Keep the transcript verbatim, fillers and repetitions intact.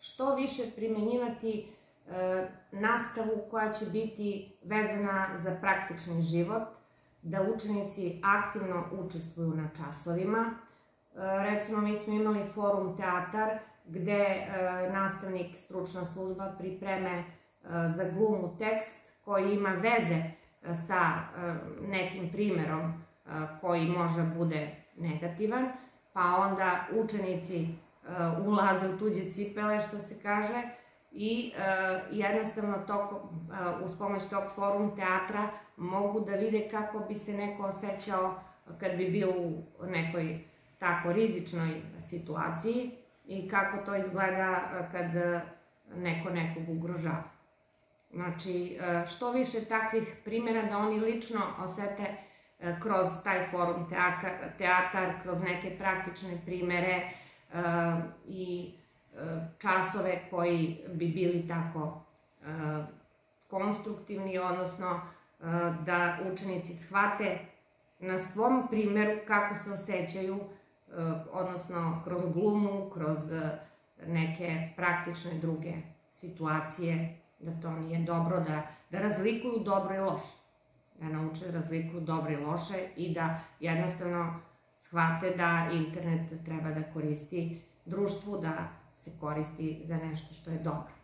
što više primenjivati nastavu koja će biti vezana za praktični život, da učenici aktivno učestvuju na časovima. Recimo, mi smo imali forum teatar gde nastavnik, stručna služba pripreme za glumu tekst koji ima veze sa nekim primerom koji može bude negativan, pa onda učenici ulaze u tuđe cipele, što se kaže, i jednostavno uz pomoć tog forum teatra mogu da vide kako bi se neko osjećao kad bi bio u nekoj tako rizičnoj situaciji i kako to izgleda kad neko nekog ugrožava. Znači, što više takvih primjera da oni lično osete kroz taj forum teatar, kroz neke praktične primere i časove koji bi bili tako konstruktivni, odnosno da učenici shvate na svom primjeru kako se osjećaju, odnosno kroz glumu, kroz neke praktične druge situacije, da to nije dobro, da razlikuju dobro i loše, da nauče da razlikuju dobro i loše i da jednostavno shvate da internet treba da koristi društvu, da se koristi za nešto što je dobro.